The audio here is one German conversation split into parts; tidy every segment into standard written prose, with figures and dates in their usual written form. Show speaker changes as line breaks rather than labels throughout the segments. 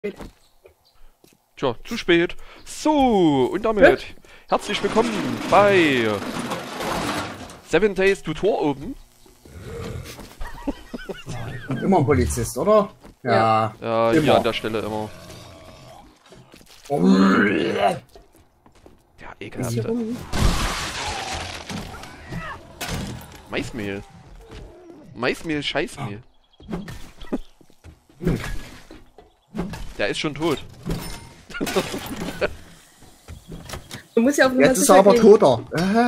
Tja, zu spät. So, und damit herzlich willkommen bei 7 Days Tutor oben.
Immer ein Polizist, oder? Ja.
Ja,
immer.
hier an der Stelle immer. Ja, ekelhaft. Maismehl. Maismehl, Scheißmehl. Der ist schon tot.
Du musst ja auf
Jetzt ist er aber toter.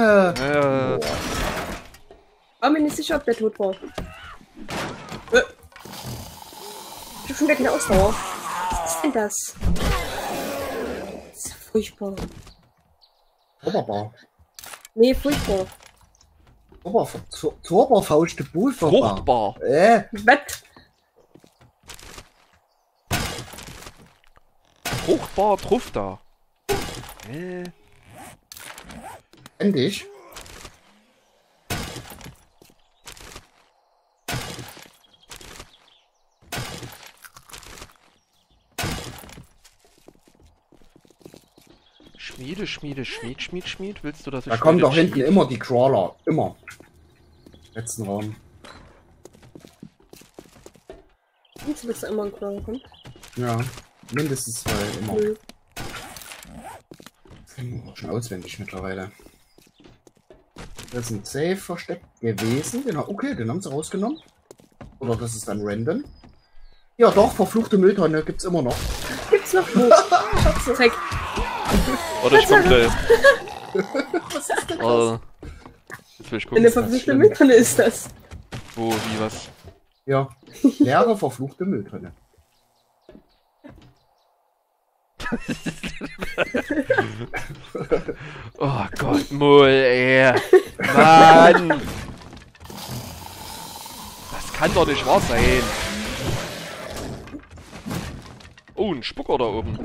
War mir nicht sicher, ob der tot war. Ich hab schon wieder keine Ausdauer. Was ist denn das? Das ist ja furchtbar.
Oberbar.
Nee, furchtbar.
Zauberfaust,
Fruchtbar.
Was?
Fruchtbar, Truff da.
Endlich.
Schmied. Willst du das?
Da kommen doch hinten immer die Crawler. Immer. Letzten Raum.
Jetzt willst du immer ein Crawler kommen?
Ja. Mindestens 2 immer.
Nö.
Das kennen wir schon auswendig mittlerweile. Das ist ein Safe versteckt gewesen. Genau. Okay, den haben sie rausgenommen. Oder das ist dann random. Ja doch, verfluchte Mülltonne gibt's immer noch.
Gibt's noch wo? Zeig.
Oder ich komm gleich.
Was ist denn das?
Jetzt will ich gucken.
Eine verpflichtete Mülltonne ist das.
Wo, wie, was?
Ja. Leere verfluchte Mülltonne.
Oh Gott, Mull, ey. Mann. Das kann doch nicht wahr sein. Oh, ein Spucker da oben.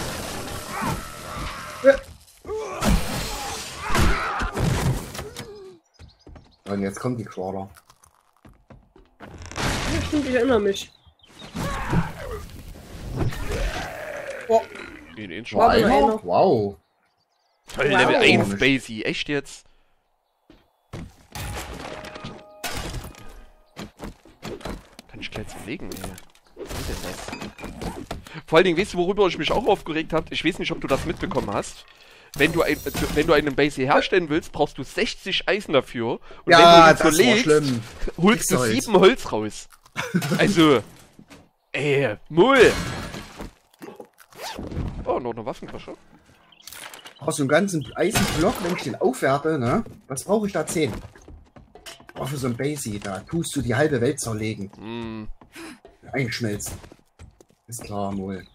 Und jetzt kommt die Crawler.
Ja, stimmt, ich erinnere mich. Oh,
Den schon.
War aber nur einer.
Wow.
Toll,
Wow.
Level 1 Basie. Echt jetzt? Kann ich gleich zerlegen, ey. Was ist denn das? Vor allen Dingen, weißt du, worüber ich mich auch aufgeregt habe? Ich weiß nicht, ob du das mitbekommen hast. Wenn du einen Basie herstellen willst, brauchst du 60 Eisen dafür. Und
Ja,
wenn du ihn
das war
zerlegst,
schlimm.
holst du
Holz.
7 Holz raus. Also, Mull. Oh, noch eine Waffentasche.
Aus dem ganzen Eisenblock, wenn ich den aufwerte, ne? Was brauche ich da? 10. Oh, für so ein Basie, da tust du die halbe Welt zerlegen.
Hm.
Einschmelzen. Ist klar, Mol.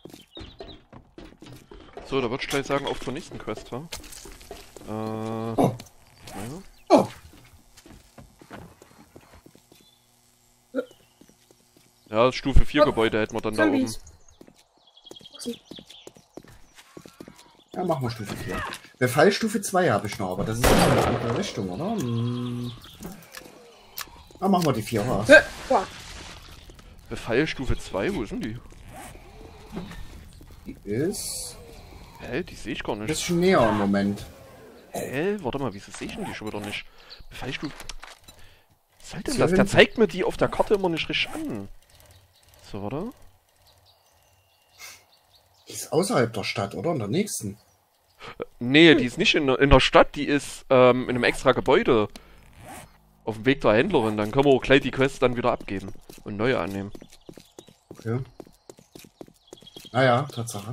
So, da würde ich gleich sagen, auf zur nächsten Quest, wa?
Oh.
Ja.
Oh.
Ja, Stufe 4 Gebäude hätten wir dann
Zombies.
da oben.
Ja, machen wir Stufe 4. Befall Stufe 2 habe ich noch, aber das ist in eine andere Richtung, oder? Hm. Dann machen wir die 4 raus.
Boah.
Befall Stufe 2, wo sind die?
Die ist
Hä, die sehe ich gar
ein
nicht.
bisschen näher im Moment.
Warte mal, wieso sehe ich denn die schon wieder nicht? Befallstufe... Was soll denn
Sie
das? Der
sind-
zeigt mir die auf der Karte immer nicht richtig an. So, warte.
Die ist außerhalb der Stadt, oder? In der nächsten.
Nee, die ist nicht in der Stadt, die ist in einem extra Gebäude. Auf dem Weg zur Händlerin, dann können wir auch gleich die Quest dann wieder abgeben und neue annehmen.
Okay. Naja, Tatsache.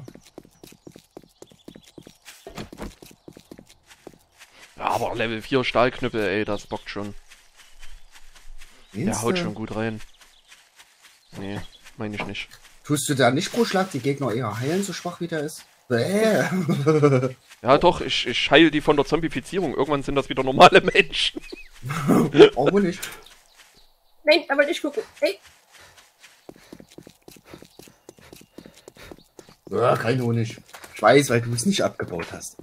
Ja, aber Level 4 Stahlknüppel, ey, das bockt schon. Der haut
Meinst du?
schon gut rein. Nee, meine ich nicht.
Tust du da nicht pro Schlag die Gegner eher heilen, so schwach wie der ist?
Ja doch, ich heile die von der Zombifizierung. Irgendwann sind das wieder normale Menschen.
Brauchen wir nicht.
Nein, da wollte ich gucken. Ey.
Ja, kein Honig. Ich weiß, weil du es nicht abgebaut hast.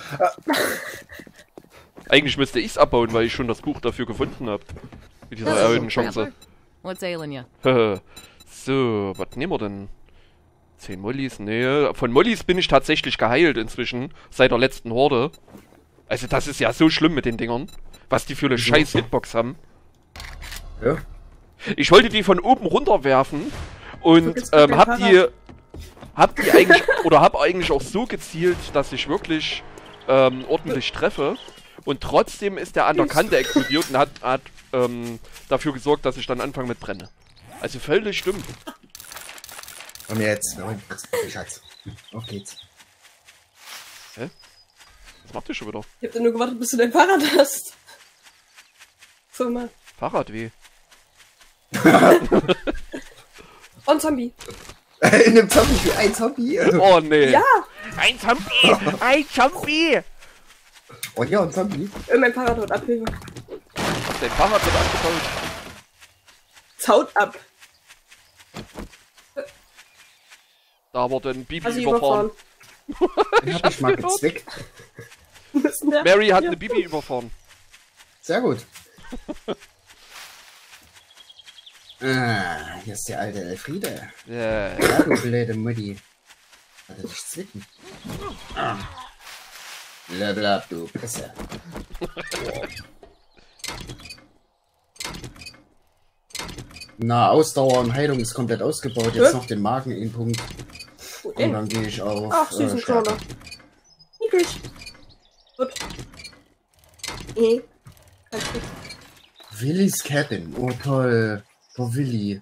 Eigentlich müsste ich's abbauen, weil ich schon das Buch dafür gefunden habe. Mit dieser erhöhten Chance.
What's ailing you?
So, was nehmen wir denn? 10 Mollys? Nee, von Mollys bin ich tatsächlich geheilt inzwischen, seit der letzten Horde. Also das ist ja so schlimm mit den Dingern, was die für eine scheiß Hitbox haben.
Ja.
Ich wollte die von oben runterwerfen und
Jetzt kommt der
hab die eigentlich, oder hab eigentlich auch so gezielt, dass ich wirklich ordentlich treffe. Und trotzdem ist der an der Kante explodiert und hat dafür gesorgt, dass ich dann anfange mit brenne. Also völlig stimmt.
Komm jetzt, Schatz. Auf geht's.
Hä? Was macht ihr schon wieder?
Ich hab dann nur gewartet, bis du dein Fahrrad hast. So mal.
Fahrradweh.
Und Zombie.
In dem Zombie wie ein Zombie.
Oh nee.
Ja,
Ein Zombie! Ein Zombie!
Oh ja, ein Zombie.
mein Fahrrad wird Abhilfe.
Dein Fahrrad wird abgebaut.
Zaut ab.
Da wurde ein Bibi
Also
überfahren.
überfahren.
Den hab ich mal gezwickt.
Was ist denn der?
Mary hat
Ja.
eine Bibi überfahren.
Sehr gut. Ah, hier ist die alte Elfriede.
Yeah.
Ja, du blöde Mutti. Warte, dich zwicken. Ah. Level up, du Pisse. Na, Ausdauer und Heilung ist komplett ausgebaut. Jetzt noch den Magen in Punkt.
Wo
Und
denn?
dann gehe ich auf.
Ach, süßen
Stärke.
Kleiner. Niedlich. Gut. Ganz gut.
Willys Cabin. Oh toll. Der Willi.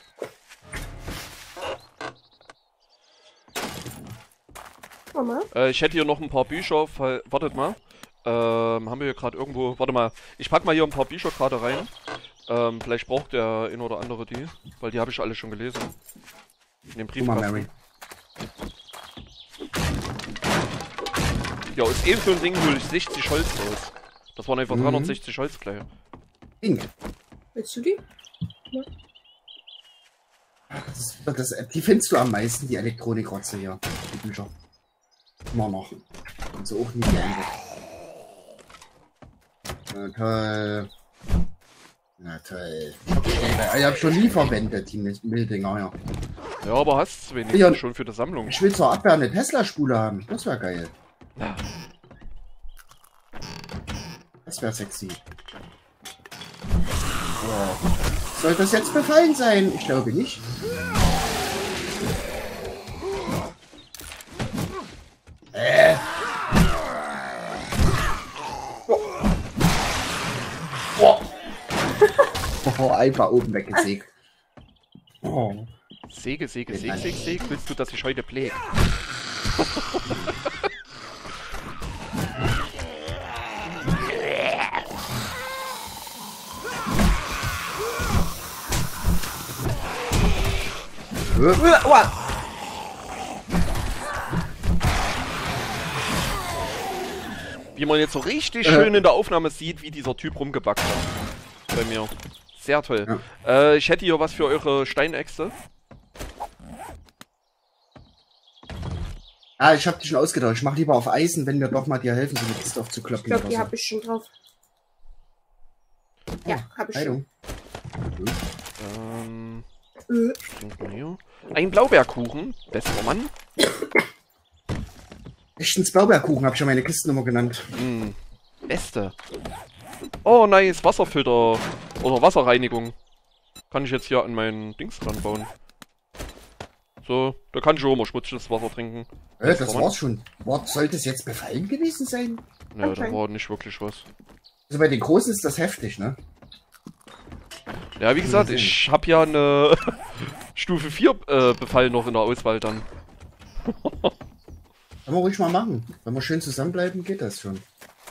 Mama.
Ich hätte hier noch ein paar Bücher. Wartet mal. Haben wir hier gerade irgendwo. Warte mal. Ich pack mal hier ein paar Bücher gerade rein. Vielleicht braucht der ein oder andere die. Weil die habe ich alle schon gelesen. In dem
Guck mal,
Briefkasten.
Mary.
Ja, aus eben so ein Ding hole ich 60 Holz raus. Das waren einfach 360 Holz gleich.
Ding.
Willst du die?
Die findest du am meisten, die Elektronikrotze hier. Die Bücher. Immer noch. Und so auch nie geändert. Na toll. Na toll. Ich hab schon nie verwendet, die Mildinger, ja.
Ja, aber hast du wenigstens
Ja.
schon für die Sammlung.
Ich will zur Abwehr eine Tesla-Spule haben. Das wäre geil.
Ja.
Das wäre sexy. Oh. Soll das jetzt befallen sein? Ich glaube nicht. Oh, einfach oben weggesägt. Oh.
Säge. Willst du, dass ich heute pflege?
Uah.
Wie man jetzt so richtig schön in der Aufnahme sieht, wie dieser Typ rumgebackt hat. Bei mir. Sehr toll. Ich hätte hier was für eure Steinäxte.
Ah, ich hab dich schon ausgedacht. Ich mach lieber auf Eisen, wenn wir doch mal dir helfen, so eine Kiste aufzukloppen.
Ich glaube, die
oder
habe ich schon drauf. Ja, habe ich schon.
Heilung.
Was denn hier? Ein Blaubeerkuchen. Bester Mann.
Echtens Blaubeerkuchen, habe ich schon meine Kistennummer genannt.
Beste. Oh, nice. Wasserfilter. Oder Wasserreinigung. Kann ich jetzt hier an meinen Dings dran bauen. So, da kann ich auch immer schmutziges Wasser trinken.
Das war's schon. Sollte es jetzt befallen gewesen sein?
Ja, da war nicht wirklich was.
Also bei den Großen ist das heftig, ne?
Ja, wie gesagt, ich habe ja eine Stufe 4 Befall noch in der Auswahl dann.
Kann man ruhig mal machen. Wenn wir schön zusammenbleiben, geht das schon.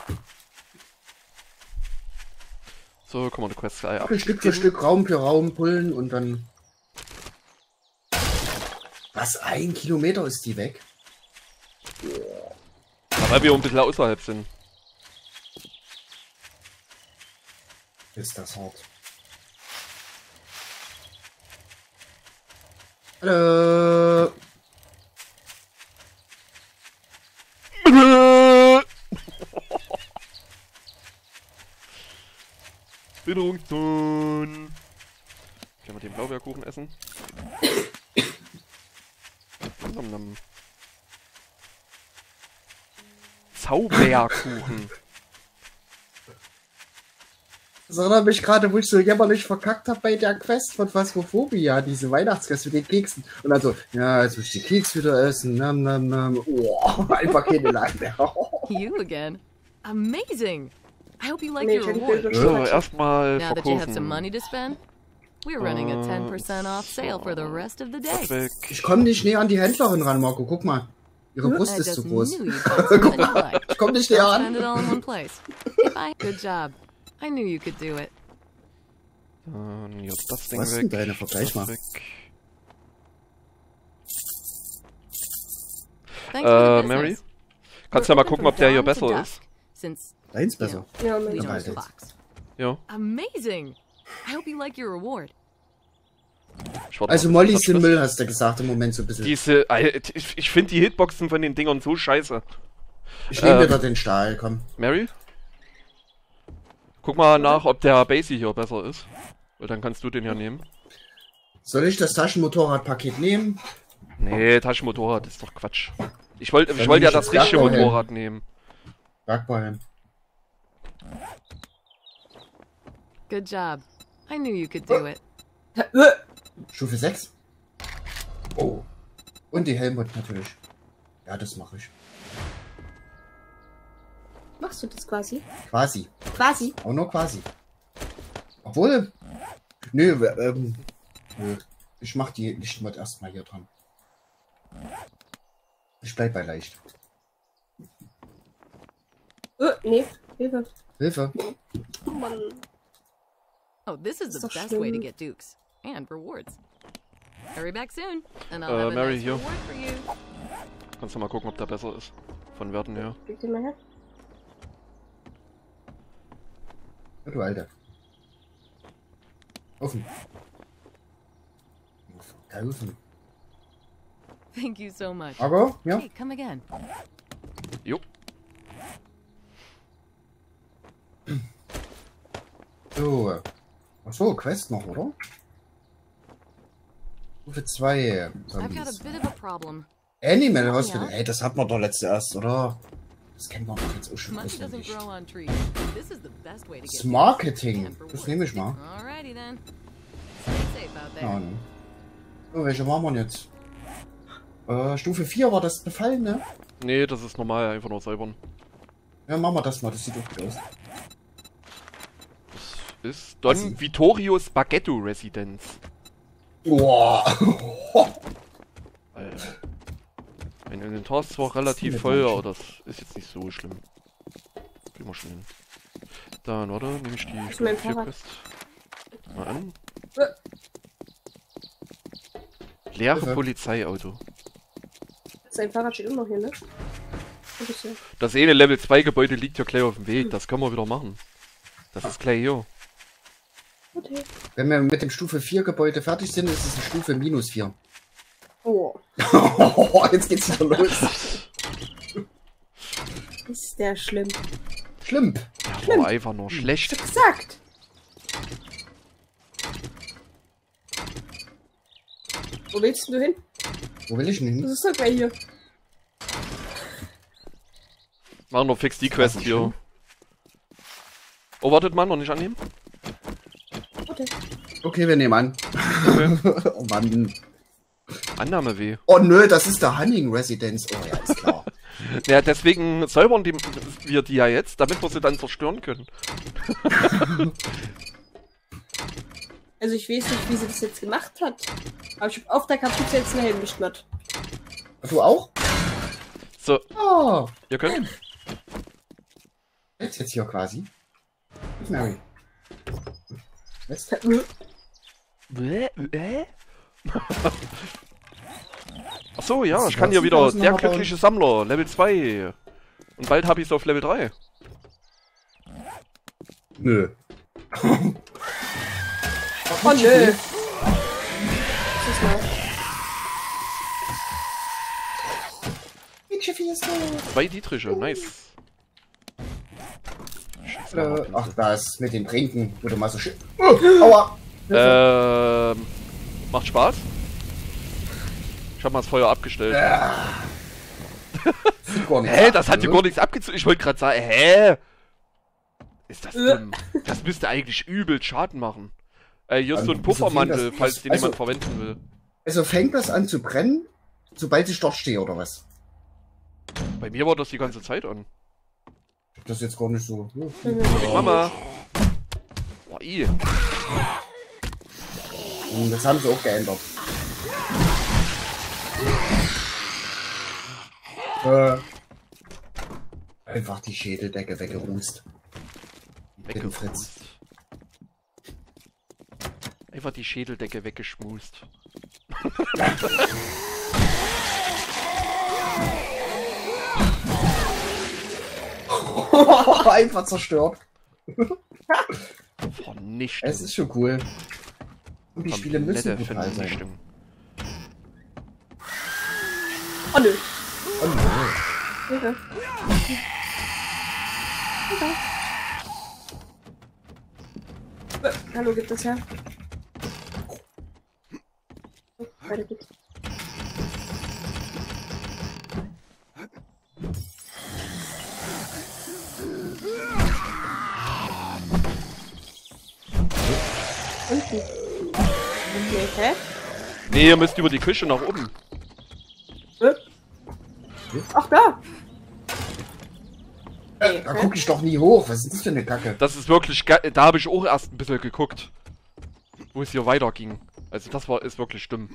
So, kann man die Quest gleich ab.
Stück für Stück, Raum für Raum pullen und dann... Was, 1 Kilometer ist die weg?
Ja, weil wir ein bisschen außerhalb sind.
Ist das hart. Hallo.
Witterungston. Können wir den Blaubeerkuchen essen? Nom, nom. Zauberkuchen.
Das erinnert mich gerade, wo ich so jämmerlich verkackt habe bei der Quest von Phasmophobia, diese Weihnachtsquest mit den Keksen. Und dann so, ja, jetzt muss ich die Keks wieder essen. Nam, nam, nam. Oh, einfach keine Laune mehr.
You again. Amazing. I hope you like
Nee,
your
ich hätte
reward.
Bilder
So,
schon
erstmal
Now that you have some
verkaufen.
money to spend, we're running a 10% off sale for the rest of the day.
Weg.
Ich komme nicht näher an die Händlerin ran, Marco. Guck mal. Ihre Brust
I
ist zu
just
groß.
knew you'd find something you like.
Ich komme nicht näher
Don't spend
an.
it all in one place. Good job. I knew you could do it.
Dann hier das Ding
Was ist
weg.
denn deine? Vergleich mal.
das weg.
Thanks for the
Mary?
business.
Kannst ja
We're
mal
open
gucken,
from
ob der hier
dawn to
besser
dusk,
ist.
Since
Deins besser.
Ja,
we
mit
don't
Ja,
have the
jetzt.
box.
Ja.
Amazing. I hope you like your reward.
Ich warte
Also
mal,
Molly
bis
ist im
das-
Müll, hast du gesagt, im Moment so ein bisschen.
Ich finde die Hitboxen von den Dingern so scheiße.
Ich nehme wieder den Stahl, komm.
Mary? Guck mal nach, ob der Basie hier besser ist. Weil dann kannst du den ja nehmen.
Soll ich das Taschenmotorradpaket nehmen?
Nee, Taschenmotorrad ist doch Quatsch. Ich wollte
Dann
wollt ja
nehm ich
das
das
richtige
Bergbauhelm.
Motorrad nehmen.
Bergbauhelm.
Good job. I knew you could do it.
Stufe 6. Oh. Und die Helmut natürlich. Ja, das mache ich.
Machst du das quasi?
Quasi.
Quasi?
Auch nur quasi. Obwohl. Nö, nö. Ich mach die Lichtmod erstmal hier dran. Ich bleib bei leicht.
Nee, Hilfe.
Hilfe.
Oh Mann.
Oh, this is the
Ist doch
best way to
schlimm.
get dukes and rewards. Hurry back soon, and I'll have a
Mary,
nice
hier.
reward for you.
Kannst du mal gucken, ob der besser ist. Von Werten her.
Gib den mal her.
Ja, du Alter. Offen. Verkaufen.
Thank you so much.
Aber, ja.
Hey, come again.
Jo.
So. Achso, Quest noch, oder? Stufe 2.
I've got a
Zombies.
bit of a problem.
Animal Hospital.
Ja.
Ey, das hatten wir doch letzte erst, oder? Das kennen wir doch jetzt auch schon
Money doesn't
auswendig.
grow on trees. This is the best way to get
Das
dukes
Marketing.
and
Das
rewards.
nehme ich mal.
Alrighty then. Stay safe out there.
Ja, ne. So, welche machen wir denn jetzt? Stufe 4 war das Befallen, ne?
Nee, das ist normal, einfach nur säubern.
Ja, machen wir das mal. Das sieht doch gut aus.
Das ist Don Vittorio Spaghetto Residence.
Boah.
Alter. Mein Inventar ist zwar relativ
sind
voll,
Menschen.
aber das ist jetzt nicht so schlimm. Kriegen wir schon hin. Dann, warte, nehme ich die
ist mein Fahrrad.
Quest mal an.
Äh.
Leere
Hilfe.
Also
Polizeiauto.
Sein Fahrrad steht immer noch hier, ne? Ein bisschen.
Das eine Level 2 Gebäude liegt ja gleich auf dem Weg, das können wir wieder machen. Das ist gleich hier.
Okay.
Wenn wir mit dem Stufe 4 Gebäude fertig sind, ist es eine Stufe -4.
Oh,
Jetzt geht's wieder los.
ist der schlimm.
Schlimm.
Ja, war einfach nur schlecht.
Gesagt. Wo willst du hin?
Wo will ich denn hin?
Das ist doch gleich hier.
Machen wir fix die Quest hier. Oh, wartet mal, noch nicht annehmen?
Okay.
Okay, wir nehmen an.
Okay.
Oh Mann.
Annahme weh.
Oh nö, das ist der Hunting Residence. Oh ja, ist klar.
Ja, deswegen säubern wir die ja jetzt, damit wir sie dann zerstören können.
Also ich weiß nicht, wie sie das jetzt gemacht hat. Aber ich hab auf der Kapuze jetzt eine Helmlichtmatt.
Du auch?
So,
Oh.
ihr könnt.
Jetzt hier quasi. Mary. West.
Achso, ja,
Das
ich kann hier
sieht
wieder
aus,
der
aber-
glückliche Sammler, Level 2. Und bald habe ich es auf Level 3.
Nö.
Oh nö. Das ist mal.
Zwei Dietriche, nice. Scheiße,
Ach, das mit dem Trinken, wo du mal so schön. Aua!
macht Spaß? Ich hab mal das Feuer abgestellt.
Hä,
Das hat hier gar nichts abgezogen. Ich wollte gerade sagen, hä? Ist das dumm? Das müsste eigentlich übel Schaden machen. Hier ist so ein Puffermantel, falls den jemand verwenden will.
Also fängt das an zu brennen, sobald ich dort stehe, oder was?
Bei mir war das die ganze Zeit an.
Das ist jetzt gar nicht so.
Mama! Boah,
Das haben sie auch geändert. Einfach die Schädeldecke weggerußt.
Weggeschmust. Einfach die Schädeldecke weggeschmust.
Einfach zerstört.
Vernichtet.
Es ist schon cool. Und die Spiele müssen brutal sein.
Oh nö.
Oh, nö.
Okay. Hallo, gibt das her? Oh, weiter geht's. Unten. Nee, hä?
Nee, ihr müsst über die Küche nach oben.
Ach, da!
Da gucke ich doch nie hoch. Was ist das für eine Kacke?
Das ist wirklich geil. Da habe ich auch erst ein bisschen geguckt. Wo es hier weiterging. Also das ist wirklich dumm.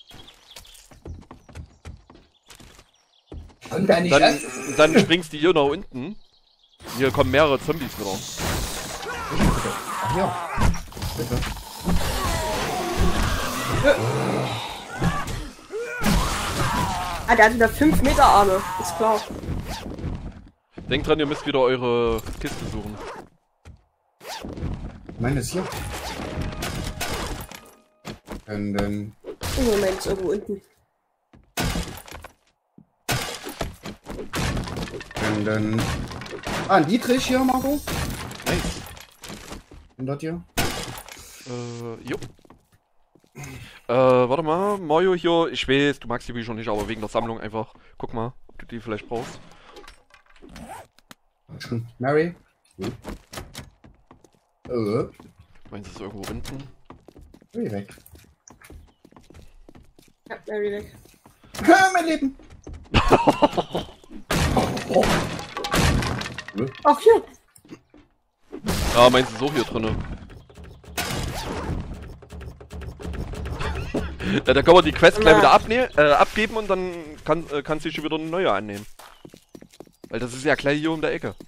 Und da nicht
Dann springst du hier nach unten. Hier kommen mehrere Zombies wieder.
Ach ja. Bitte.
Ah, der hat wieder 5 Meter Arme. Ist klar.
Denkt dran, ihr müsst wieder eure Kiste suchen.
Ich meine, das hier. Und dann.
Oh, Moment, ist irgendwo unten.
Und dann. Ah, ein Dietrich hier, Marco.
Nice.
Und dort hier.
Jo. Warte mal, Mario hier. Ich weiß, du magst die Bücher nicht, aber wegen der Sammlung einfach. Guck mal, ob du die vielleicht brauchst.
Mary.
Meinst du es irgendwo unten?
Mary weg.
Ja, Mary weg.
Mein Leben.
Ach, hier.
Ja, meinst du so hier drinne? Ja, da kann man die Quest gleich wieder abgeben und dann kann sich schon wieder eine neue annehmen. Weil das ist ja gleich hier um der Ecke.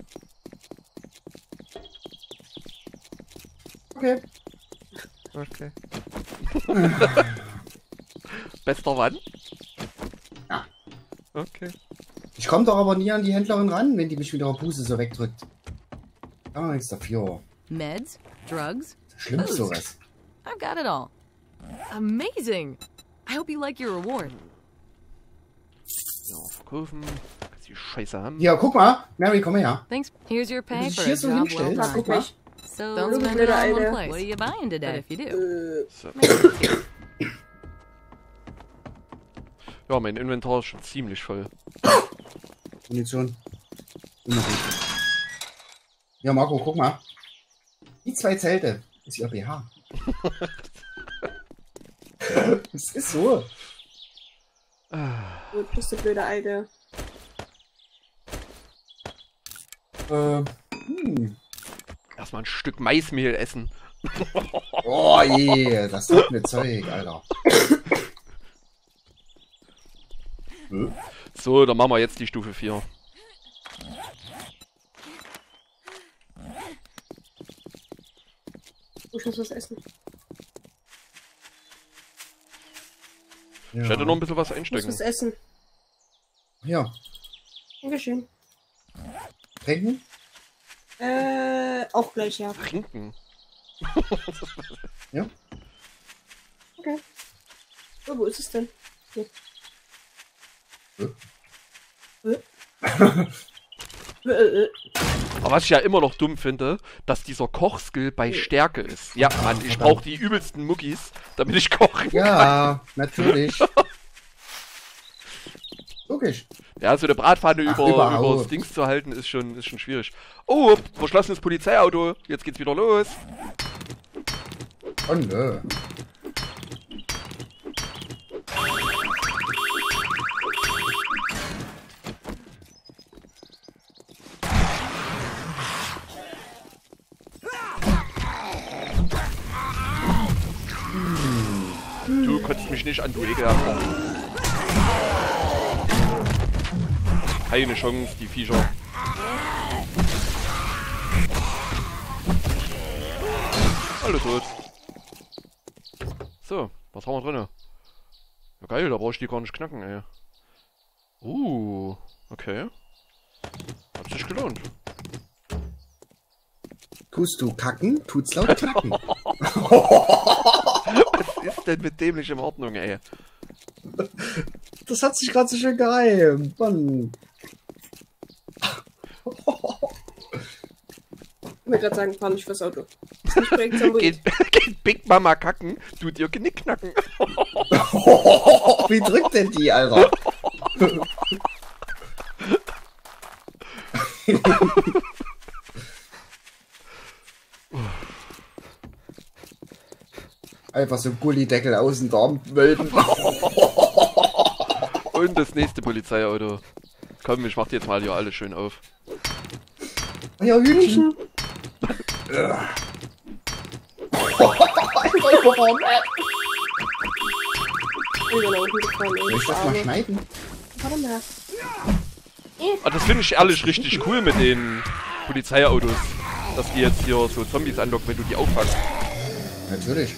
Okay.
Okay. Bester Mann?
Ja.
Okay.
Ich komme doch aber nie an die Händlerin ran, wenn die mich mit ihrer Puse so wegdrückt. Kann man nichts dafür.
Meds, drugs,
Schlimm
booze.
sowas.
I've got it all. Amazing! I hope you like your reward.
Ja, verkaufen. Kannst die Scheiße haben.
Ja, guck mal. Mary, komm her.
Thanks. Here's your
Wenn
pay
du
for
dich
a
hier so
job well
hinstellst,
Na,
done.
guck mal.
So
Don't
spend it
blöde
all in one
Alter.
place. What are you buying today if you do?
So. Ja, mein Inventar ist schon ziemlich voll.
Munition. Immer gut. Ja, Marco, guck mal. Die 2 Zelte ist ihr BH. Das ist so.
Du bist der blöde Alte.
Erstmal ein Stück Maismehl essen.
Oh je, das tut mir Zeug, Alter.
So, dann machen wir jetzt die Stufe 4.
Ich muss was essen.
Ja.
Ich hätte noch ein bisschen was
Ich muss
einstecken.
was essen.
Ja.
Dankeschön.
Trinken?
Auch gleich, ja.
Trinken.
Ja.
Okay. Oh, wo ist es denn? Hier.
Aber was ich ja immer noch dumm finde, dass dieser Kochskill bei Stärke ist. Ja, Mann, ich brauche die übelsten Muckis, damit ich kochen kann.
Ja, natürlich. Logisch.
Ja, so eine Bratpfanne
Ach,
über
überhaupt.
das Dings zu halten, ist schon schwierig. Oh, verschlossenes Polizeiauto. Jetzt geht's wieder los.
Oh nö.
Du kotzt mich nicht an, du Ekelhafter. Keine Chance, die Viecher. Alle tot. So, was haben wir drin? Ja geil, da brauche ich die gar nicht knacken, ey. Okay. Hat sich gelohnt.
Tust du kacken, tut's laut knacken.
Was ist denn mit dem nicht in Ordnung, ey?
Das hat sich gerade so schön gereimt. Mann.
Ich wollte gerade sagen, fahr nicht fürs Auto. Das ist nicht Projekt
Geht Big Mama kacken, tut ihr Genick knacken.
Wie drückt denn die, Alter? Einfach so Gullideckel aus dem Darm wölben.
Und das nächste Polizeiauto. Komm, ich mach die jetzt mal hier alle schön auf.
Ja, Hühnchen. Soll ich das mal schneiden?
Warte mal.
Ah, das finde ich ehrlich richtig cool mit den Polizeiautos. Dass die jetzt hier so Zombies anlocken, wenn du die auffangst.
Natürlich.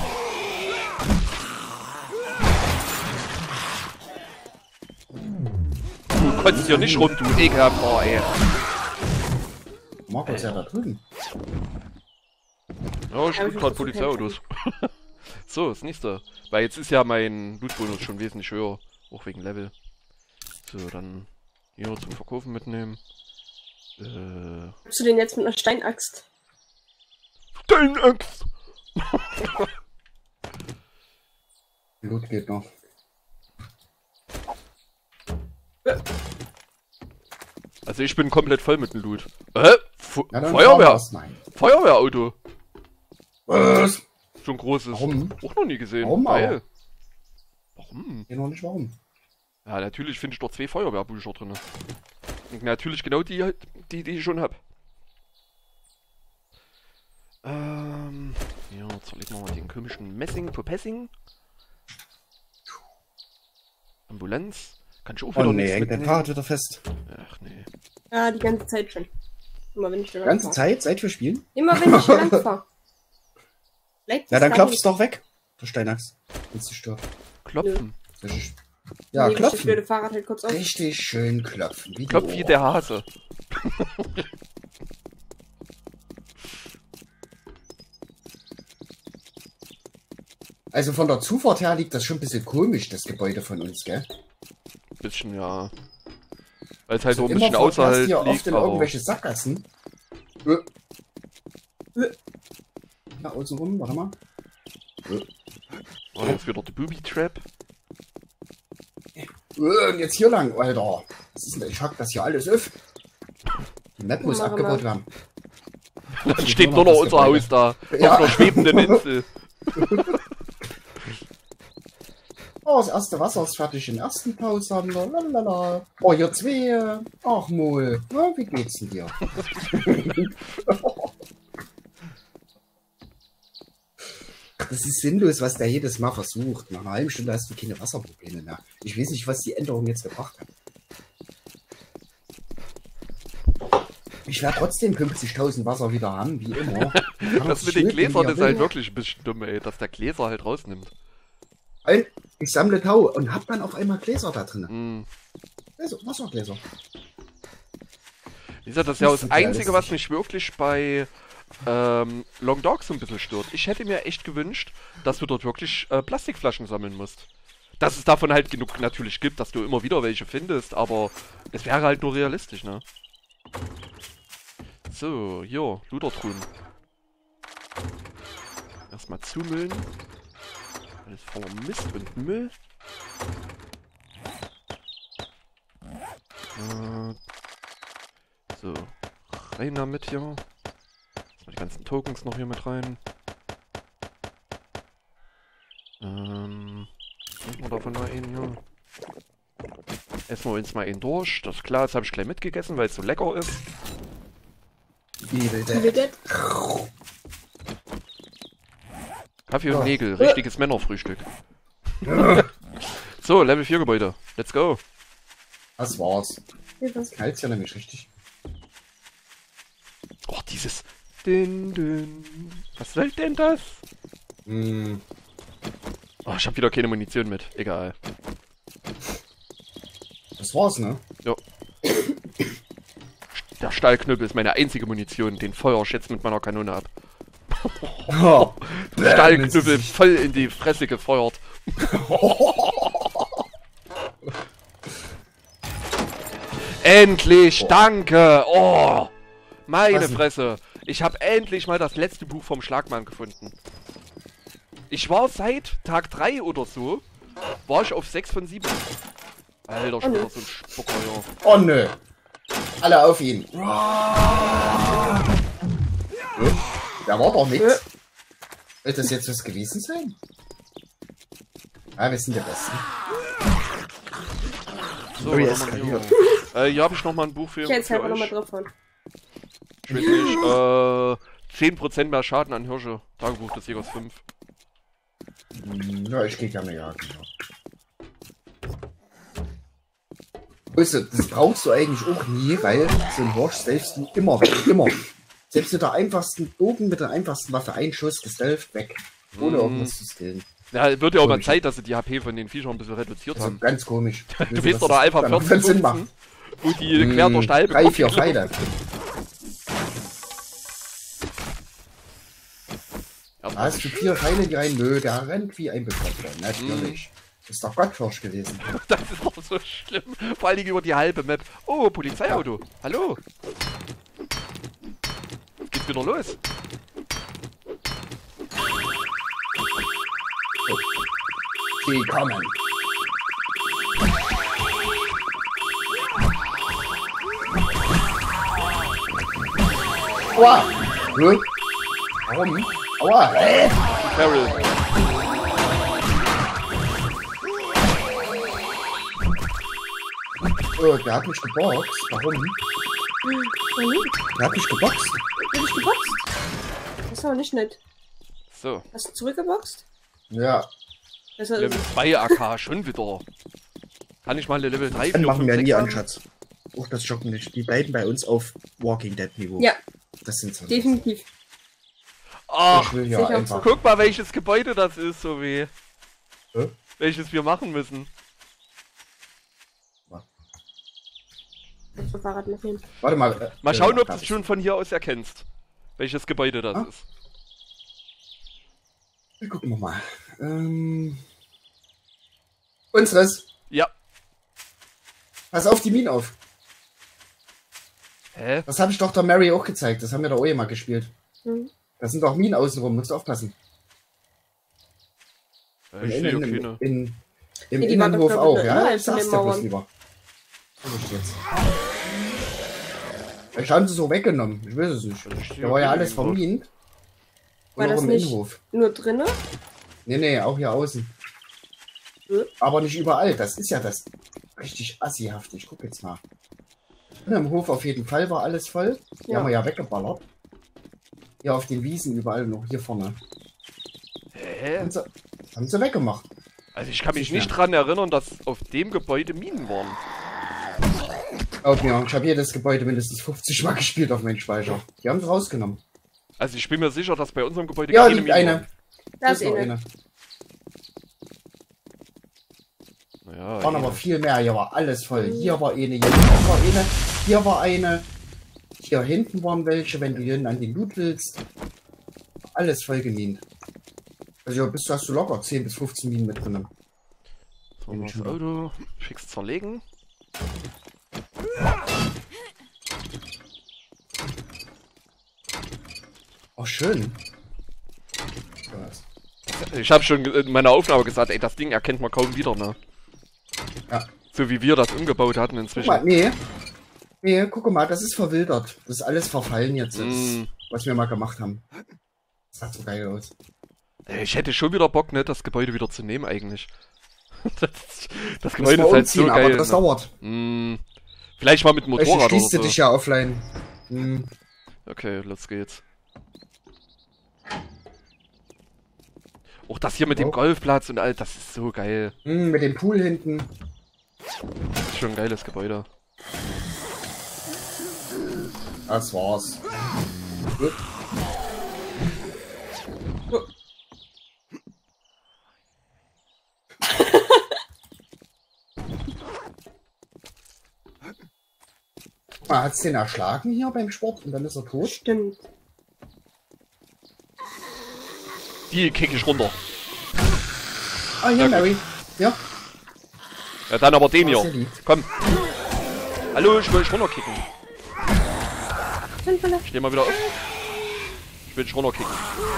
Du kotzt hier nicht rum, du Ekelhafter, ey.
Marco ist ja da drüben.
Ja, ich
Aber
guck
ich
grad
muss
Polizeiautos. So, das nächste. Weil jetzt ist ja mein Lootbonus schon wesentlich höher. Auch wegen Level. So, dann hier zum Verkaufen mitnehmen.
Hast du den jetzt mit einer Steinaxt?
Steinaxt!
Loot geht noch.
Also ich bin komplett voll mit dem Loot.
Ja, dann
Feuerwehr!
was? Nein.
Feuerwehrauto!
Was?
So ein großes.
Warum?
Auch noch nie gesehen.
Warum
Geil. Warum?
Ich noch nicht warum.
Ja, natürlich finde ich dort 2 Feuerwehrbücher drin. Und natürlich genau die ich schon hab. Ja, jetzt verlegen wir mal den komischen Messing. Ambulanz. Kann ich auch wieder
Oh nee,
nichts
hängt dein
mitnehmen.
Fahrrad wieder fest.
Ach nee.
Ja, die ganze Zeit schon. Immer wenn ich da lang
Ganze
fahr.
Zeit, seit wir spielen?
Immer wenn ich da lang fahre.
Ja, dann klopf's doch weg. Der Steinachs. Wenn's dich stört.
Klopfen.
Richtig. Ja,
Das blöde
klopfen.
Fahrrad halt kurz auf.
Richtig schön klopfen. Wie
Klopf wie der Hase.
Also von der Zufahrt her liegt das schon ein bisschen komisch, das Gebäude von uns, gell?
Bisschen, ja. Weil es halt so ein
Immer
bisschen
verpasst
außerhalb
ihr oft
liegt,
in
aber...
irgendwelche Sackgassen. Ja, außen rum, warte mal.
Oh, jetzt wieder der Booby Trap.
Und jetzt hier lang, Alter. Was ist denn? Ich hack das hier alles auf. Die Map muss
Mach
abgebaut
mal.
werden.
Dann steht nur noch
das
unser
Gebäude.
Haus da.
Ja.
Auf einer schwebenden Insel.
Oh, das erste Wasser ist fertig, den ersten Paussammler. Lalala. Oh, hier 2. Ach, Mol. Na, wie geht's denn dir? Das ist sinnlos, was der jedes Mal versucht. Nach einer halben Stunde hast du keine Wasserprobleme mehr. Ich weiß nicht, was die Änderung jetzt gebracht hat. Ich werde trotzdem 50.000 Wasser wieder haben, wie immer.
Das mit den Gläsern ist halt wirklich ein bisschen dumm, ey. Dass der Gläser halt rausnimmt.
Ich sammle Tau und hab dann auf einmal Gläser da drin.
Hm.
Also, Wassergläser.
Wie gesagt, das ist ja
Das
das
ist
Einzige, was
realistisch.
mich wirklich bei Long Dog so ein bisschen stört. Ich hätte mir echt gewünscht, dass du dort wirklich Plastikflaschen sammeln musst. Dass es davon halt genug natürlich gibt, dass du immer wieder welche findest, aber es wäre halt nur realistisch, ne? So, hier, Ludertruhen. Erstmal zumüllen. Alles voller Mist und Müll. So, rein damit hier. Die ganzen Tokens noch hier mit rein. Nehmen wir davon mal einen hier. Essen wir uns mal einen durch. Das Glas habe ich gleich mitgegessen, weil es so lecker ist.
Evil
Evil
Dead.
Dead.
Kaffee und Nägel, richtiges Männerfrühstück. So, Level 4 Gebäude. Let's go.
Das war's.
Ja, was?
Knallt's ja nämlich richtig.
Oh, dieses... Din. Was soll denn das?
Hm.
Oh, ich habe wieder keine Munition mit. Egal.
Das war's, ne?
Ja. Der Stahlknüppel ist meine einzige Munition. Den feuer ich jetzt mit meiner Kanone ab.
Oh.
Stahlknüppel voll in die Fresse gefeuert. Endlich, danke. Oh, meine
Was denn?
Fresse. Ich habe endlich mal das letzte Buch vom Schlagmann gefunden. Ich war seit Tag 3 oder so, war ich auf 6 von 7. Alter, schon wieder so ein Spucker, ja.
Oh nö. Alle auf ihn. Der war doch nix. Wird das jetzt was gewesen sein? Ja, wir sind der Besten.
So,
Oh,
was haben wir hier? Hier habe ich noch mal ein Buch für,
Ich jetzt
für
einfach nochmal
euch.
drauf hauen.
Ich weiß nicht, 10% mehr Schaden an Hirsche. Tagebuch des Jägers 5.
Ja, ich gehe gerne jagen. Weißt du, das brauchst du eigentlich auch nie, weil so ein Hirsch selbst du immer weg. Immer. Selbst mit der einfachsten Bogen, mit der einfachsten Waffe, ein Schuss gestellt, weg. Ohne irgendwas zu skillen.
Ja, wird ja auch mal
Komisch.
Zeit, dass sie die HP von den Viechern ein bisschen reduziert
Also
haben.
ganz komisch.
Du bist doch da einfach 14
Sinn macht.
Sinn wo die quer durch die halbe
3, 4
Kopf-
Pfeile. Da hast du 4 Pfeile, die rein, nö, der rennt wie ein Bekloppter. Natürlich. Ist doch Gotthirsch gewesen.
Das ist doch so schlimm. Vor allen Dingen über die halbe Map. Oh, Polizeiauto. Hallo. Geht's wieder los?
Die kommen. Aua! Nö. Warum? Aua!
Carol.
Oh, der hat mich geboxt. Warum? Der hat mich geboxt.
Bin ich geboxt? Das ist aber nicht nett.
So,
Hast du zurückgeboxt?
Ja,
Das ist
Level 2 AK, schon wieder. Kann ich mal eine Level 3,
dann
4,
machen
5,
wir
6
nie an,
haben?
Schatz. Auch das Joggen nicht. Die beiden bei uns auf Walking Dead Niveau.
Ja,
Das sind so.
definitiv.
Ach,
Ich will ja
Sicher
einfach.
guck mal, welches Gebäude das ist, so weh.
Hä?
Welches wir machen müssen.
Ich will Fahrrad mitnehmen.
Warte mal.
Mal schauen, ob du
hab
es
ich.
schon von hier aus erkennst. Welches Gebäude das
Ah.
ist.
Gucken wir mal. Unseres.
Ja.
Pass auf die Minen auf.
Hä?
Das habe ich doch der Mary auch gezeigt. Das haben wir da auch mal gespielt.
Mhm.
Da sind doch Minen außenrum. Musst du aufpassen.
Ich sehe keine.
Im
Nee, die waren doch,
Innenhof
glaub ich,
auch,
nur
ja?
innerhalb
Ich
von
sag's
den
dir bloß
Mauern.
lieber. Sag ich jetzt. Vielleicht haben sie so weggenommen. Ich weiß es nicht. Da war ja alles vermint.
War
Und auch
das
im
nicht
Innenhof.
nur drinne?
Nee, auch hier außen.
Hm?
Aber nicht überall. Das ist ja das richtig assihaft. Ich guck jetzt mal. Und im Hof auf jeden Fall war alles voll. Die
Ja.
haben wir ja weggeballert. Hier auf den Wiesen überall noch hier vorne.
Hä?
Haben sie weggemacht.
Also ich kann mich
Sicher.
nicht dran erinnern, dass auf dem Gebäude Minen waren.
Glaub mir, ich habe jedes Gebäude mindestens 50 Mal gespielt auf meinen Speicher. Die haben es rausgenommen.
Also ich bin mir sicher, dass bei unserem Gebäude
Ja,
keine
liegt
Minen
eine.
waren.
Da ist
noch
eine.
Naja,
Waren
eh.
aber viel mehr. Hier war alles voll. Hier war eine, hier war eine, hier war eine. Hier hinten waren welche, wenn du hier hinten an den Loot willst. Alles voll gemint. Also bis hast du locker 10 bis 15 Minen mitgenommen.
So, mal das Auto fix zerlegen.
Oh, schön. Was?
Ich habe schon in meiner Aufnahme gesagt, ey, das Ding erkennt man kaum wieder, ne?
Ja.
So wie wir das umgebaut hatten
Guck
inzwischen.
mal, nee. Nee, guck mal, das ist verwildert. Das ist alles verfallen jetzt,
Mm.
was wir mal gemacht haben. Das sah so geil aus.
Ich hätte schon wieder Bock, ne, das Gebäude wieder zu nehmen eigentlich. das
Müssen
Gebäude
wir
ist halt
umziehen,
so geil.
aber das
Ne?
dauert.
Vielleicht mal mit
Vielleicht
Motorrad oder
schließt du
so.
dich ja offline. Hm.
Okay, los geht's. Auch das hier mit dem
Oh.
Golfplatz und all, das ist so geil.
Mit dem Pool hinten.
Das ist schon ein geiles Gebäude.
Das war's. Gut. Man hat's den erschlagen hier beim Sport und dann ist er tot.
Stimmt.
Die kick ich runter.
Ah, hier,
Ja,
Mary. Ja.
Ja, dann aber den
Oh, sehr
hier.
lieb.
Komm. Hallo, ich will dich runterkicken.
Sinnvoller.
Ich steh mal wieder auf. Ich will dich runterkicken.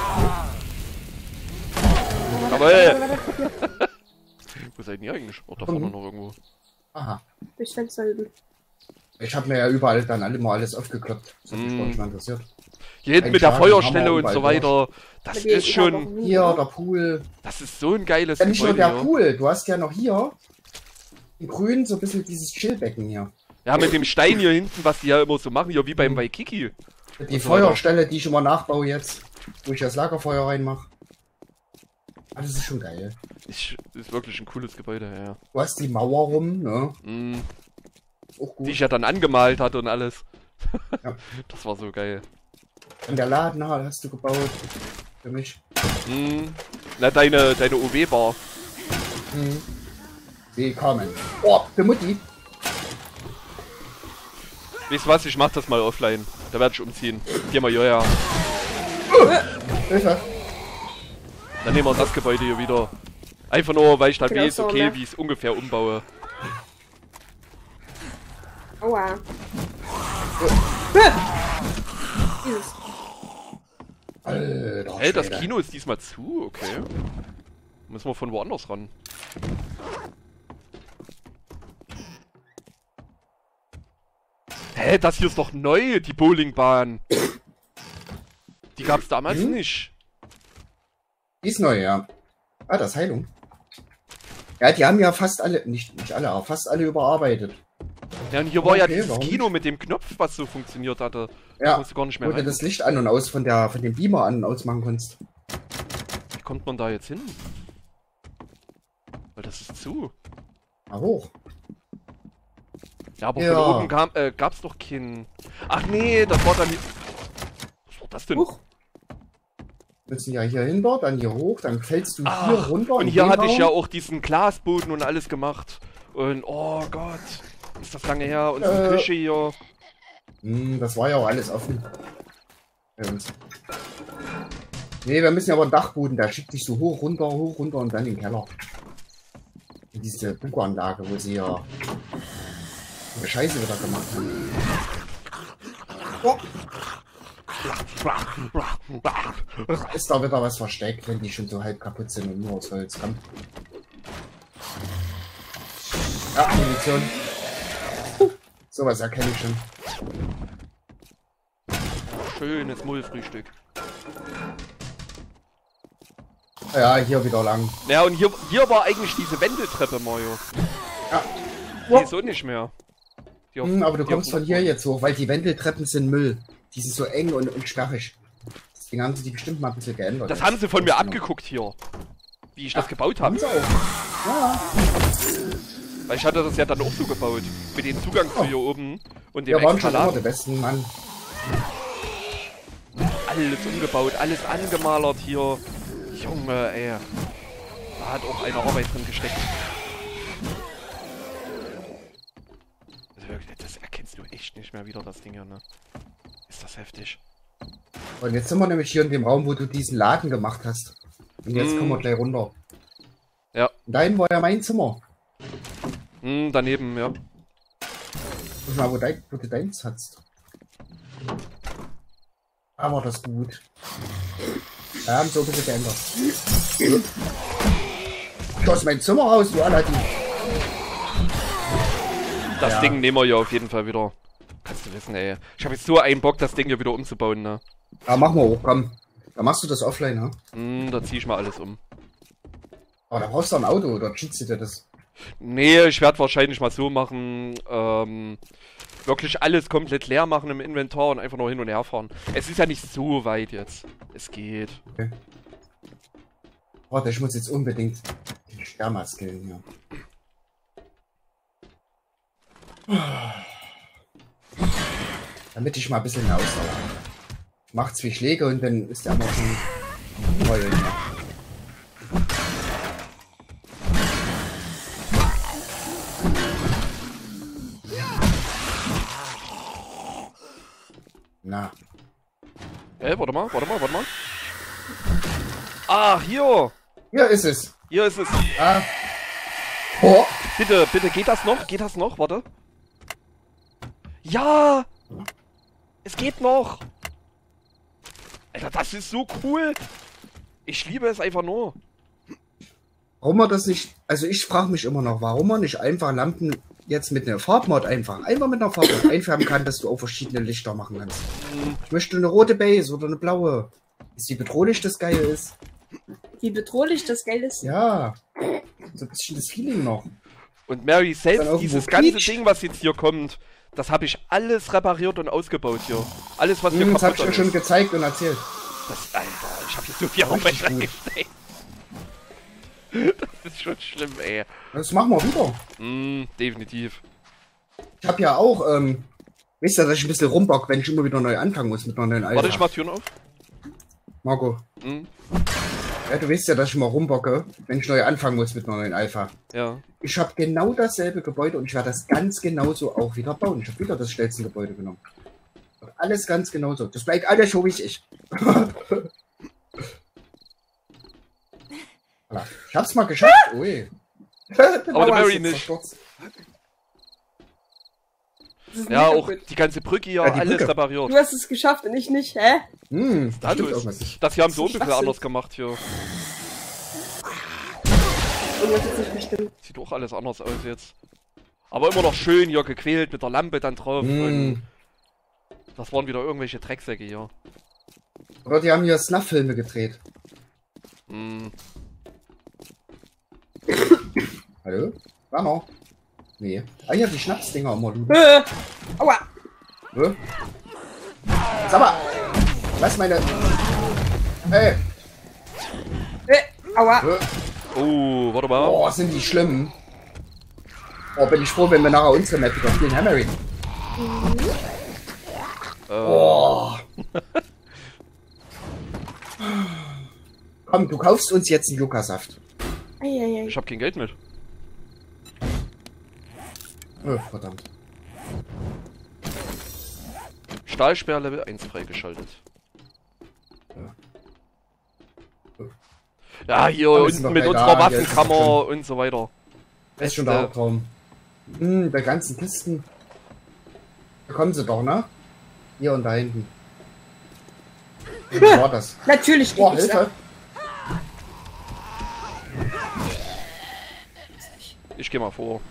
Aber wo seid ihr eigentlich? Oh, da vorne noch irgendwo.
Aha.
Durchs Fenster üben.
Ich habe mir ja überall dann alle mal alles aufgekloppt. Das hat mich gar nicht mal interessiert.
Hier hinten mit der Feuerstelle und so weiter. Das ist schon...
Hier, der Pool.
Das ist so ein geiles
Ja, nicht nur der
hier.
Pool. Du hast ja noch hier in grün so ein bisschen dieses Chillbecken hier.
Ja, mit dem Stein hier hinten, was die ja immer so machen, hier wie beim Waikiki.
Die
Und so
Feuerstelle, die ich immer nachbaue jetzt, wo ich das Lagerfeuer reinmache. Ah, das ist schon geil.
Ist wirklich ein cooles Gebäude, ja.
Du hast die Mauer rum, ne?
Mhm.
Auch gut.
Die ich ja dann angemalt hatte und alles.
Ja.
Das war so geil.
Und der Laden hast du gebaut. Für mich.
Mhm. Na, deine OW-Bar.
Willkommen. Oh, der Mutti.
Weißt du was, ich mach das mal offline. Da werde ich umziehen. Geh mal hierher.
Hilfe.
Dann nehmen wir das Gebäude hier wieder. Einfach nur, weil ich da
Genau
weiß,
so,
okay,
ne?
wie ich es ungefähr umbaue.
Aua. Jesus.
Alter,
Hey, das
Schwede.
Kino ist diesmal zu, okay. Müssen wir von woanders ran. Hä, das hier ist doch neu, die Bowlingbahn. Die gab's damals nicht.
Die ist neu, ja. Ah, das ist Heilung. Ja, die haben ja fast alle, nicht alle, aber fast alle überarbeitet.
Ja, und hier war ja
Okay,
dieses
warum
Kino mit dem Knopf, was so funktioniert hatte. Da
Ja,
konntest du gar nicht mehr
wo du
rein.
das Licht an und aus von dem Beamer an und ausmachen konntest.
Wie kommt man da jetzt hin? Weil das ist zu.
Mal hoch.
Ja, aber
Ja.
von oben gab's doch kein... Ach nee, das war dann... Was war das denn?
Huch.
Wir müssen ja hier hinter, dann hier hoch, dann fällst du hier runter.
Und
in
hier
den
hatte ich ja
Raum.
auch diesen Glasboden und alles gemacht. Und oh Gott, ist das lange her. Unsere Küche hier.
Das war ja auch alles offen. Bei uns. Nee, wir müssen ja aber einen Dachboden, der schickt dich so hoch, runter und dann in den Keller. In diese Bunkeranlage, wo sie ja eine Scheiße wieder gemacht haben. Oh, ist da wieder was versteckt, wenn die schon so halb kaputt sind und nur aus Holz. Komm. Ja, Munition. Sowas erkenne ich schon.
Schönes Mullfrühstück.
Ja, hier wieder lang.
Ja, und hier war eigentlich diese Wendeltreppe, Mario.
Ja.
Die ist so nicht mehr. Die auf-
Aber du
die
kommst
auf-
von hier jetzt hoch, weil die Wendeltreppen sind Müll. Die sind so eng und sperrig. Deswegen haben sie die bestimmt mal ein bisschen geändert.
Das haben sie von mir abgeguckt hier. Wie ich das gebaut
Haben
habe.
sie auch. Ja.
Weil ich hatte das ja dann auch so gebaut. Mit dem Zugang zu hier oben und dem
Wir waren
extra
schon immer
Laden.
der besten Mann.
Alles umgebaut, alles angemalert hier. Junge, ey. Da hat auch eine Arbeit drin gesteckt. Das erkennst du echt nicht mehr wieder, das Ding hier, ne? Ist das heftig.
Und jetzt sind wir nämlich hier in dem Raum, wo du diesen Laden gemacht hast. Und jetzt kommen wir gleich runter.
Ja.
Und dahin war ja mein Zimmer.
Daneben, ja.
Guck mal, wo du deins hast. Aber das ist gut. Wir haben so ein bisschen geändert. Du aus mein Zimmer raus, du Aladdin.
Das
Ja.
Ding nehmen wir ja auf jeden Fall wieder. Kannst du wissen, ey. Ich habe jetzt so einen Bock, das Ding hier wieder umzubauen, ne?
Ja, machen wir auch, komm. Da machst du das offline, ne?
Da zieh ich mal alles um.
Aber da brauchst du ein Auto, oder cheatst du dir das?
Nee, ich werde wahrscheinlich mal so machen, wirklich alles komplett leer machen im Inventar und einfach nur hin und her fahren. Es ist ja nicht so weit jetzt. Es geht.
Okay. Warte, ich muss jetzt unbedingt den Sperma skillen hier. Damit ich mal ein bisschen eine Ausdauer habe. Macht's wie Schläge und dann ist der immer schon heulen. Ja. Na.
Warte mal. Ah, hier!
Hier ist es.
Hier ist es.
Ah. Oh.
Bitte, geht das noch? Geht das noch? Warte. Ja! Es geht noch! Alter, das ist so cool! Ich liebe es einfach nur.
Warum man das nicht, also ich frage mich immer noch, warum man nicht einfach Lampen jetzt mit einer Farbmod einfach mit einer Farbmod einfärben kann, dass du auch verschiedene Lichter machen kannst. Ich möchte eine rote Base oder eine blaue. Ist die bedrohlich, das geil ist?
Wie bedrohlich das Geld ist.
Ja. So ein bisschen das Feeling noch.
Und Mary,
Dann
selbst
irgendwo
dieses ganze
quietscht.
Ding, was jetzt hier kommt, das habe ich alles repariert und ausgebaut hier. Alles, was hier
Das habe ich
kaputt
ja schon
ist.
gezeigt und erzählt.
Das, Alter, ich habe hier so viel Arbeit
Richtig gut.
reingesteckt. Das ist schon schlimm, ey.
Das machen wir wieder.
Definitiv.
Ich habe ja auch, wisst ihr, dass ich ein bisschen rumbock, wenn ich immer wieder neu anfangen muss mit einer neuen Alpha.
Warte, ich mach Türen auf.
Marco.
Hm?
Ja, du weißt ja, dass ich mal rumbocke, wenn ich neu anfangen muss mit einer neuen Alpha.
Ja.
Ich habe genau dasselbe Gebäude und ich werde das ganz genauso auch wieder bauen. Ich habe wieder das schnellste Gebäude genommen. Alles ganz genauso. Das bleibt alles so wie ich. Voilà. Ich hab's mal geschafft. Ui.
Aber der Mary nicht.
Das ist
Ja,
nicht
auch
kaputt.
die ganze Brücke hier,
Ja, die
alles
Brücke.
repariert.
Du hast es geschafft und ich nicht, hä?
Da
stimmt
ist
irgendwas nicht.
das hier haben sie auch ein bisschen
Schwachsinn.
anders gemacht hier.
Irgendwas ist nicht bestimmt.
Sieht auch alles anders aus jetzt. Aber immer noch schön hier gequält mit der Lampe dann drauf. Und das waren wieder irgendwelche Drecksäcke hier.
Oder die haben hier Snuff-Filme gedreht. Hallo? War noch? Nee. Ah ja, die Schnapsdinger immer, du.
Aua!
Hä? Sag mal! Lass meine... Hey!
Aua!
Hä?
Oh, warte mal.
Oh, sind die schlimm. Oh, bin ich froh, wenn wir nachher unsere Map wieder spielen. Hammery. Oh. Komm, du kaufst uns jetzt einen Yucca-Saft.
Eieiei.
Ich hab kein Geld mit.
Oh, verdammt.
Stahlsperr Level 1 freigeschaltet. Ja, hier
Aber ist
unten
doch
mit
egal,
unserer
jetzt ist
Waffenkammer und so weiter.
Das ist schon der Hauptraum. Der ganzen Kisten. Da kommen sie doch, ne? Hier und da hinten. Wie war das?
Natürlich
Boah,
geht nichts
Hilfe!
Ich geh mal vor.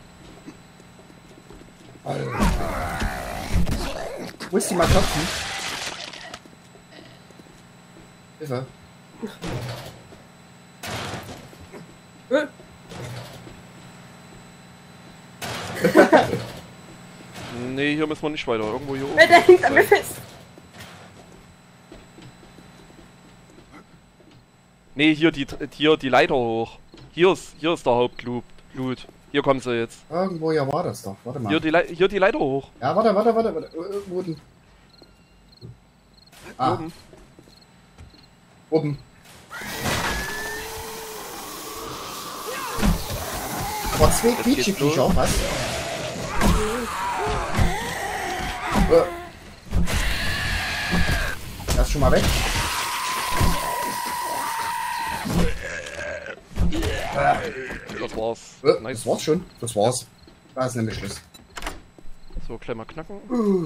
Muss die mal klopfen? Hilfe.
Nee, hier müssen wir nicht weiter. Irgendwo hier oben.
Der hängt an mir fest.
Nee, hier die Leiter hoch. Hier ist der Hauptloot. Hier kommen sie jetzt.
Irgendwo ja war das doch. Warte mal.
Hier die Leiter hoch.
Ja, warte. Wo denn? Ah,
Oben.
oben. Aber zwei
Jetzt geht's
Quietscheviecher,
los.
was? Das ist schon mal weg.
Das war's.
Das
Nice.
war's schon. Das war's. Da ist nämlich Schluss.
So, klein mal knacken.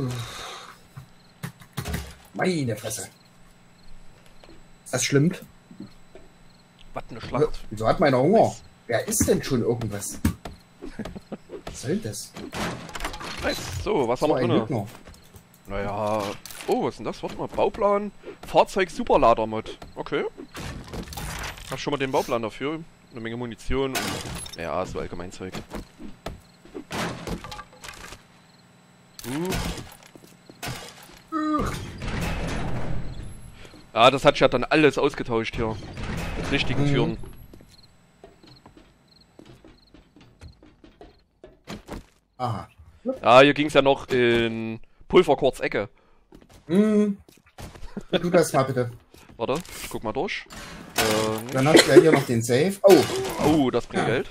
Meine Fresse. Ist das schlimm?
Was eine Schlacht.
Wieso hat meiner Hunger? Wer isst denn schon irgendwas? Was soll das?
Nice. So, was haben wir
ein
drin?
Glück noch.
Naja. Oh, was ist denn das? Warte mal. Bauplan. Fahrzeug Superlader-Mod. Okay. Hab schon mal den Bauplan dafür. Eine Menge Munition und. Ja, so Allgemeinzeug. Ah, das hat ja dann alles ausgetauscht hier. Mit richtigen Türen.
Aha.
Ah, hier ging es ja noch in Pulverquarz-Ecke.
Tu das mal bitte.
Warte, ich guck mal durch.
Dann hast du ja hier noch den Safe. Oh.
Oh, das bringt Geld.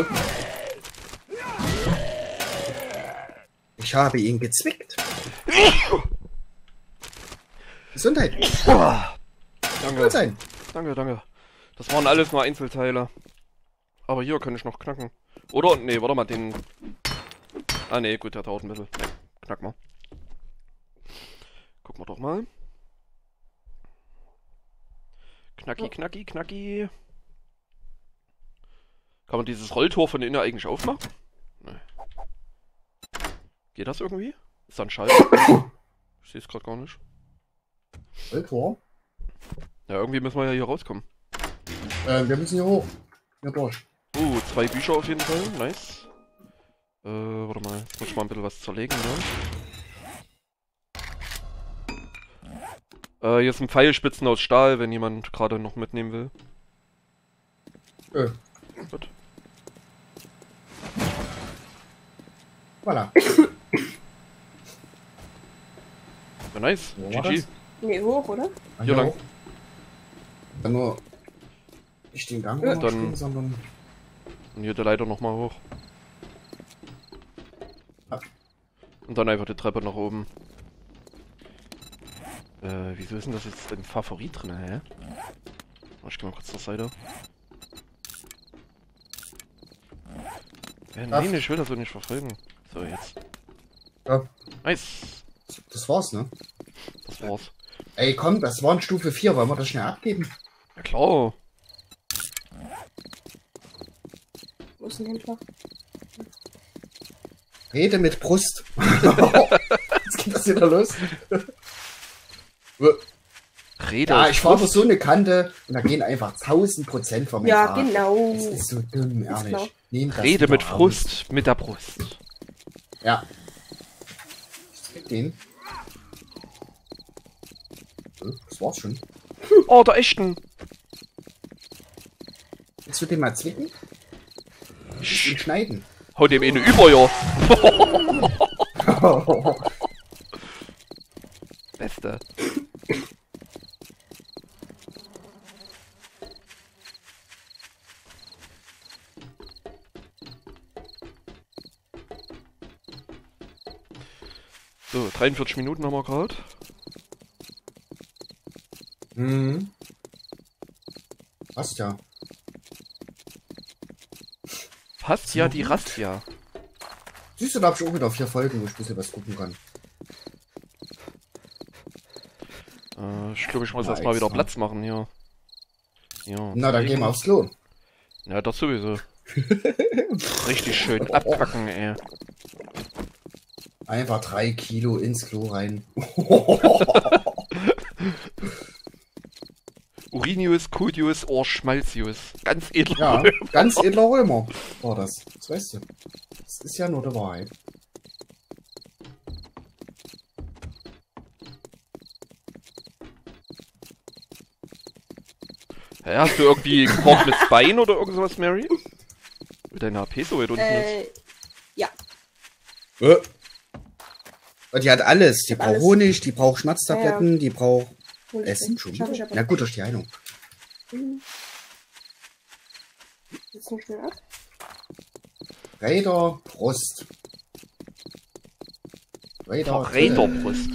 Ich habe ihn gezwickt. Gesundheit.
Danke.
Sein.
Danke, danke. Das waren alles nur Einzelteile. Aber hier kann ich noch knacken. Oder? Nee, warte mal, den... Ah, nee, gut, der dauert ein bisschen. Nee, knack mal. Gucken wir doch mal. Knacki, knacki, knacki. Kann man dieses Rolltor von innen eigentlich aufmachen? Nee. Geht das irgendwie? Ist da ein Schalter? Ich sehe es gerade gar nicht.
Tor.
Ja, irgendwie müssen wir ja hier rauskommen.
Wir müssen hier hoch. Hier durch.
2 Bücher auf jeden Fall. Nice. Warte mal. Jetzt muss ich mal ein bisschen was zerlegen, ne? Hier sind Pfeilspitzen aus Stahl, wenn jemand gerade noch mitnehmen will. Gut.
Voilà.
Ja, nice.
Wo war
GG.
das?
Nee, hoch, oder?
Hier lang.
Dann nur nicht den Gang
Dann-
runterspringen, sondern...
Und hier der Leiter nochmal hoch.
Ah.
Und dann einfach die Treppe nach oben. Wieso ist denn das jetzt im Favorit drin, hä? Ich geh mal kurz zur Seite. Ja, nee, ich will das so nicht verfolgen. So, jetzt.
Ja,
Nice.
das war's, ne?
Das war's.
Ey, komm, das waren Stufe 4. Wollen wir das schnell abgeben?
Ja klar.
Wo ist denn Händler?
Rede mit Brust. Jetzt geht das wieder los.
Rede.
Ja,
aus
ich fahre
Brust.
so eine Kante und da gehen einfach 1000% von mir.
Ja, genau.
Das ist so dumm,
klar.
ehrlich. Nehmt das
Rede
wieder
mit
raus.
Frust, mit der Brust.
Ja. Ich krieg den. Das war's schon.
Oh, der echten.
Willst du den mal zwicken? Und schneiden.
Hau dem eine über, ja. Beste. So, 43 Minuten haben wir gerade.
Mhm. Passt ja.
Passt ja die Rastia.
Siehst du, da hab ich auch wieder 4 Folgen, wo ich ein bisschen was gucken kann.
Ich glaube, ich muss
Ja,
erstmal wieder
extra.
Platz machen hier. Ja,
Na, dann gehen wir aufs Klo.
Ja, das sowieso. Richtig schön abpacken, ey.
Einfach 3 Kilo ins Klo rein.
Urinius, Codius, Schmalzius. Ganz edler.
Ja, ganz edler Römer war das. Das weißt du. Das ist ja nur die Wahrheit.
Ja, hast du irgendwie gebrochenes Bein oder irgendwas, Mary? Mit deiner HP so weit unten ist.
Ja.
Und die hat alles. Die
hab
braucht
alles.
Honig, die braucht Schmerztabletten, die braucht
Hol ich
Essen
mit.
schon.
Schaff ich aber.
Na gut, durch die Heilung.
Jetzt noch schnell ab.
Räder, Brust.
Räderbrust.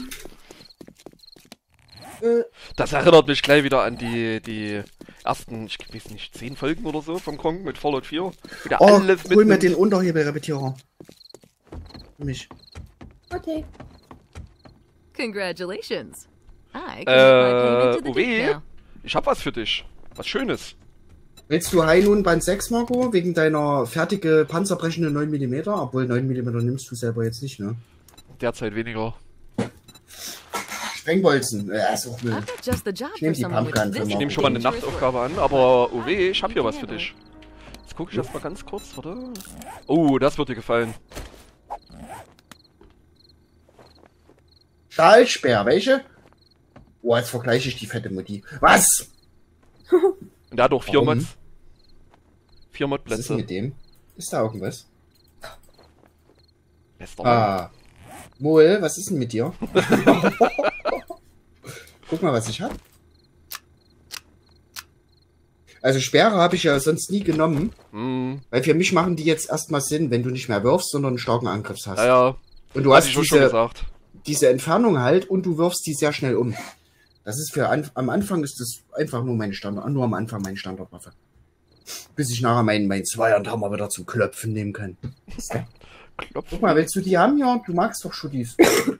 Äh,
Das erinnert mich gleich wieder an die ersten, ich weiß nicht, 10 Folgen oder so vom Kong mit Fallout 4. Wieder
Oh,
alles
hol mir
mitnimmt.
den Unterhebelrepetierer. Für mich.
okay.
Congratulations. I can make my payment to the
Uwe?
Dick now.
Ich hab was für dich. Was Schönes.
Willst du High nun Band 6, Marco? Wegen deiner fertige panzerbrechende 9 mm? Obwohl 9 mm nimmst du selber jetzt nicht, ne?
Derzeit weniger.
Sprengbolzen. Ist auch Müll.
I've got just the job
Ich nehm
for
die
someone
Pumpgun
with
für
this
Ich nehme schon mal eine Nachtaufgabe an, aber oh weh, ich habe hier was für dich. Jetzt gucke ich erst mal ganz kurz, warte. Oh, das wird dir gefallen.
Stahlsperr, welche? Oh, jetzt vergleiche ich die fette Mutti. Was?
Und der hat auch 4
Warum?
Mods. 4
Was ist
Modplätze.
mit dem? Ist da irgendwas?
Bester Mann.
Ah. Mol, was ist denn mit dir? Guck mal, was ich hab. Also Sperre habe ich ja sonst nie genommen, weil für mich machen die jetzt erstmal Sinn, wenn du nicht mehr wirfst, sondern einen starken Angriff hast.
Ja,
Und du
hatte
hast
ich schon gesagt.
diese Entfernung halt und du wirfst die sehr schnell um. Das ist am Anfang ist das einfach nur mein Standard, nur am Anfang meine Standardwaffe. Bis ich nachher meinen Zweihand-Hammer wieder zum Klopfen nehmen kann.
Klopf.
Guck mal, willst du die haben? Ja, du magst doch Schuttis.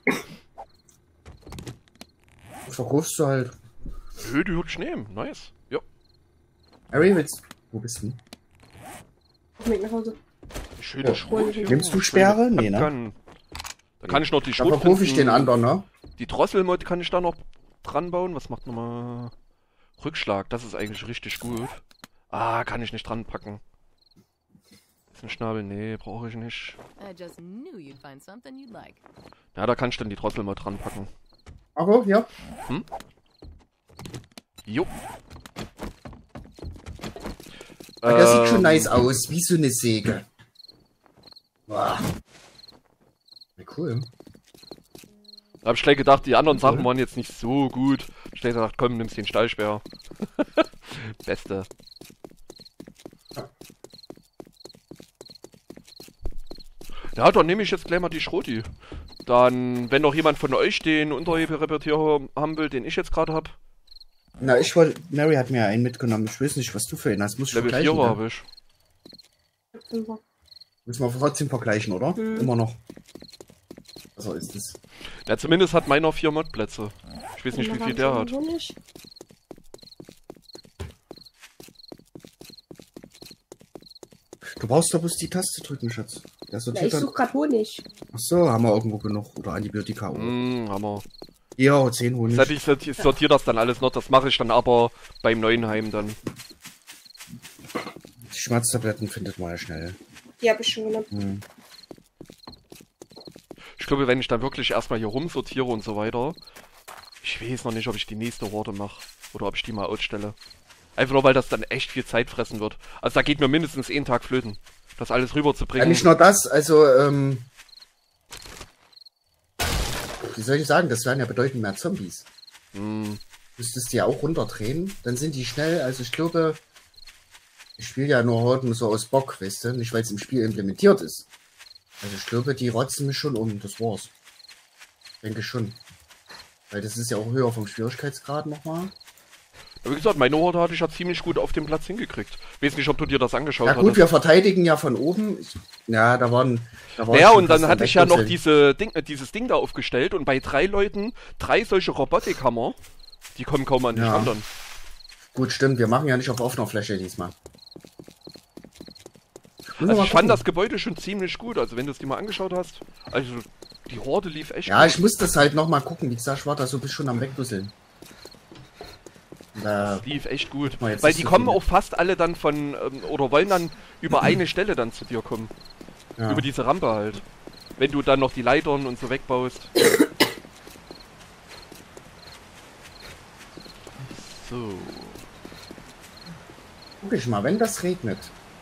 Verkaufst du halt.
Nö, die würde ich nehmen. Nice. Ja.
Harry, wo bist du?
Auf dem Weg nach Hause.
Schöne
Ja.
Schrot.
Nimmst du Sperre? Nee, ne?
Da kann ich noch die
Da verkaufe ich den anderen, ne?
Die Drosselmod kann ich da noch dran bauen. Was macht nochmal? Rückschlag, das ist eigentlich richtig gut. Ah, kann ich nicht dran packen. Ist ein Schnabel? Nee, brauche ich nicht.
I just knew you'd find something you'd like.
Ja, da kann ich dann die Drosselmod dran packen.
Marco, ja.
Jo.
Das sieht schon nice aus, wie so eine Säge. Boah. Ja, cool.
Da hab ich gleich gedacht, die anderen Sachen waren jetzt nicht so gut. Ich hab gleich gedacht, komm, nimmst den Stahlsperr. Beste. Ja, dann nehme ich jetzt gleich mal die Schroti. Dann, wenn noch jemand von euch den Unterhebelrepertierer haben will, den ich jetzt gerade habe.
Na, Mary hat mir einen mitgenommen. Ich weiß nicht, was du für einen hast. Muss ich
Level
vergleichen.
4
Ne?
habe ich.
Müssen wir trotzdem vergleichen, oder? Immer noch. Also ist es.
Ja, zumindest hat meiner 4 Modplätze. Ich weiß nicht, wie viel der hat.
Nicht.
Du brauchst doch bloß die Taste drücken, Schatz. Der
Ja,
sortiert
ich
dann.
suche gerade Honig.
Achso, haben wir irgendwo genug. Oder Antibiotika.
Hammer.
Ja, 10 Honig.
Ich sortiere das dann alles noch. Das mache ich dann aber beim neuen Heim dann.
Die Schmerztabletten findet man ja schnell.
Die habe ich schon genommen.
Ich glaube, wenn ich dann wirklich erstmal hier rumsortiere und so weiter, ich weiß noch nicht, ob ich die nächste Horde mache oder ob ich die mal ausstelle. Einfach nur, weil das dann echt viel Zeit fressen wird. Also da geht mir mindestens 1 Tag flöten, das alles rüberzubringen.
Ja, nicht nur das, also, wie soll ich sagen, das wären ja bedeutend mehr Zombies. Müsstest du ja auch runterdrehen, dann sind die schnell, also ich glaube, ich spiele ja nur Horden so aus Bock, weißt du, nicht weil es im Spiel implementiert ist. Also ich glaube, die rotzen mich schon um, das war's. Denke schon. Weil das ist ja auch höher vom Schwierigkeitsgrad nochmal.
Aber wie gesagt, meine Horde hatte ich ja ziemlich gut auf dem Platz hingekriegt. Weiß nicht, ob du dir das angeschaut hast.
Ja gut, wir verteidigen ja von oben. Ja, da war
ja,
schon
und dann
fast
hatte
am
ich ja noch
Wegwurzeln.
dieses Ding da aufgestellt und bei 3 Leuten 3 solche Robotikhammer, die kommen kaum an die
Ja.
anderen.
Gut, stimmt, wir machen ja nicht auf offener Fläche diesmal.
Also ich fand das Gebäude schon ziemlich gut, also wenn du es dir mal angeschaut hast. Also die Horde lief echt
Ja,
gut.
ich muss das halt nochmal gucken. Wie gesagt, ich war da so bis schon am Wegdusseln.
Das lief echt gut.
mal jetzt
Weil
nicht
die
so
kommen
viele.
auch fast alle dann von, oder wollen dann über eine Stelle dann zu dir kommen.
Ja.
Über diese Rampe halt. Wenn du dann noch die Leitern und so wegbaust. So.
Guck ich mal, wenn das regnet.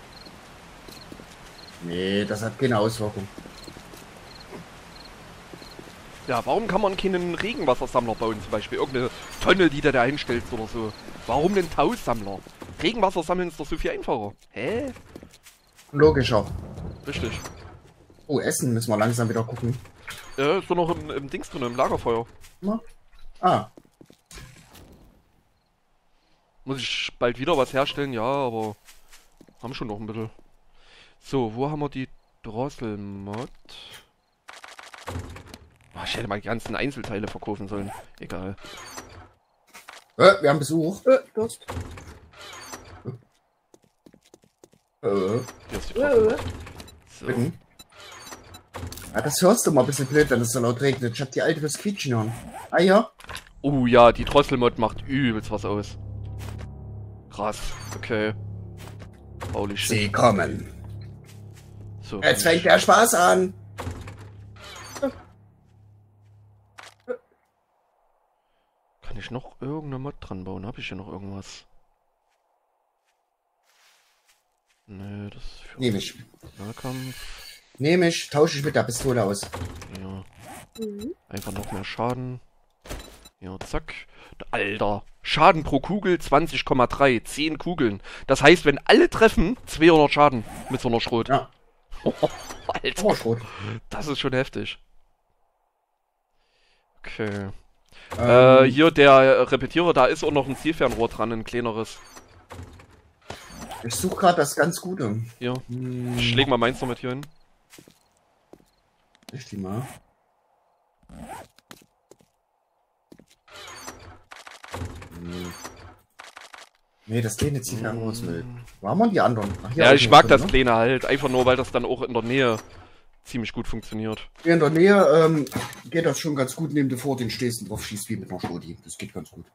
Nee, das hat keine Auswirkung.
Ja, warum kann man keinen Regenwassersammler bauen zum Beispiel? Irgendeine Tonne, die du da hinstellst oder so. Warum einen Taussammler? Regenwasser sammeln ist doch so viel einfacher. Hä?
Logischer.
Richtig.
Oh, Essen müssen wir langsam wieder gucken.
Ist doch noch im Dings drin, im Lagerfeuer.
Na? Ah,
Muss ich bald wieder was herstellen? Ja, aber haben schon noch ein bisschen. So, wo haben wir die Drosselmod? Oh, ich hätte mal die ganzen Einzelteile verkaufen sollen. Egal.
wir haben Besuch.
Durst.
Hier ist die
Wow.
Trommel. So.
Bitte. Ja, das hörst du mal ein bisschen blöd, wenn es so laut regnet. Ich hab die alte fürs Quietschen hören. Ah ja?
Oh ja, die Drosselmod macht übelst was aus. Krass, okay. Holy shit.
Sie kommen.
So,
Jetzt fängt der Spaß an.
kann ich noch irgendeine Mod dran bauen? Habe ich hier noch irgendwas? Nö, das ist für
Nehme ich.
Nahkampf.
Nehme ich. Tausche ich mit der Pistole aus.
Ja.
Mhm.
Einfach noch mehr Schaden. Ja, zack. Alter. Schaden pro Kugel 20,3. 10 Kugeln. Das heißt, wenn alle treffen, 200 Schaden mit so einer Schrot.
Ja.
Alter.
Oh, Schrot.
Das ist schon heftig. Okay.
Ähm,
Hier der Repetierer, da ist auch noch ein Zielfernrohr dran, ein kleineres.
Ich suche gerade das ganz Gute.
Hier. Ich leg mal meins noch mit hier hin.
Richtig mal. Nee, das kleine Zielfernrohr ist Müll. Wo haben wir die anderen? Ach, hier
Ja,
auch
ich
noch
mag
drin,
das
ne?
kleine halt. Einfach nur, weil das dann auch in der Nähe ziemlich gut funktioniert.
Hier in der Nähe geht das schon ganz gut, neben dir vor den stehst und drauf schießt wie mit einer Schroti. Das geht ganz gut.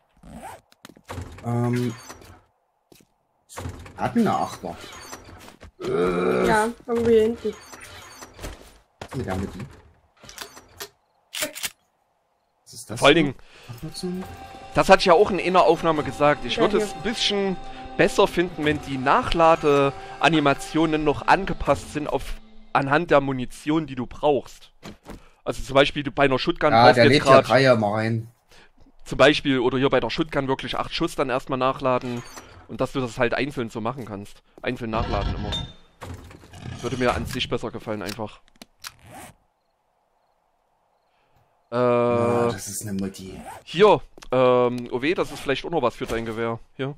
Hatten eine Achter.
Ja, irgendwo hier hinten.
Mit der Mitte. Was ist das?
Vor allen Dingen,
Abnutzung?
das hatte ich ja auch in einer Aufnahme gesagt. Ich
Ja,
würde
hier.
es ein bisschen besser finden, wenn die Nachladeanimationen noch angepasst sind anhand der Munition, die du brauchst. Also zum Beispiel du bei einer Shotgun
Ja,
brauchst
der
jetzt
lädt ja
gerade
3 mal rein.
zum Beispiel, oder hier bei der Shotgun wirklich 8 Schuss dann erstmal nachladen und dass du das halt einzeln so machen kannst. Einzeln nachladen immer. Das würde mir an sich besser gefallen einfach.
Ah, das ist eine Multi.
Hier, OW, das ist vielleicht auch noch was für dein Gewehr. Hier,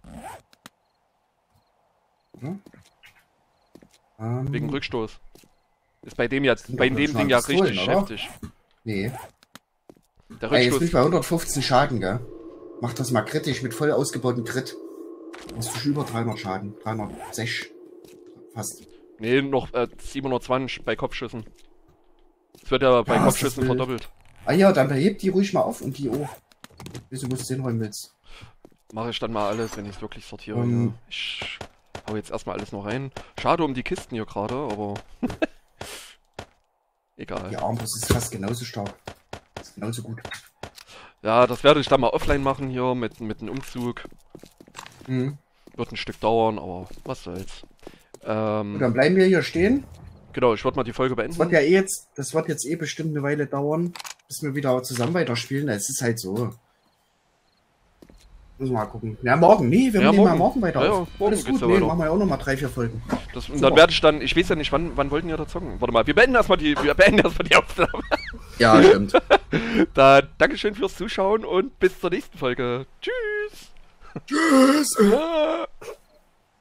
wegen Rückstoß. Ist bei dem jetzt,
sind
bei
doch
dem
schon
Ding ja
Pistolen,
richtig
oder?
heftig.
Nee.
Der
Ey, jetzt bin ich
Rückstoß,
bei 115 Schaden, gell? Mach das mal kritisch mit voll ausgebautem Crit. Hast du schon über 300 Schaden. 306. Fast.
nee, noch 720 bei Kopfschüssen. Es wird ja bei
Ja, ist
Kopfschüssen
das wild.
verdoppelt.
Ah ja, dann beheb die ruhig mal auf und die auch. Bis du musst hinräumen willst.
Mache ich dann mal alles, wenn ich es wirklich sortiere.
Ähm.
Ja. Ich hau jetzt erstmal alles noch rein. Schade um die Kisten hier gerade, aber egal.
Die Armbrust ist fast genauso stark. Ist genauso gut.
Ja, das werde ich dann mal offline machen hier mit einem Umzug.
Mhm.
Wird ein Stück dauern, aber was soll's.
Und dann bleiben wir hier stehen.
Genau, ich würde mal die Folge
Das wird
beenden.
ja eh jetzt, das wird jetzt eh bestimmt eine Weile dauern, bis wir wieder zusammen weiterspielen. Es ist halt so. Müssen wir mal gucken. Ja, morgen. Nee, wir
Ja,
nehmen mal
morgen.
morgen weiter
Ja,
auf.
ja, morgen
Alles
geht's
gut.
ja
Nee,
weiter.
machen wir ja auch nochmal 3, 4 Folgen.
Und
Super.
dann werde ich dann, ich weiß ja nicht, wann wollten wir da zocken? Warte mal, wir beenden erstmal die Aufnahme.
Ja, stimmt.
Da, Dankeschön fürs Zuschauen und bis zur nächsten Folge. Tschüss!
Tschüss.
Ah.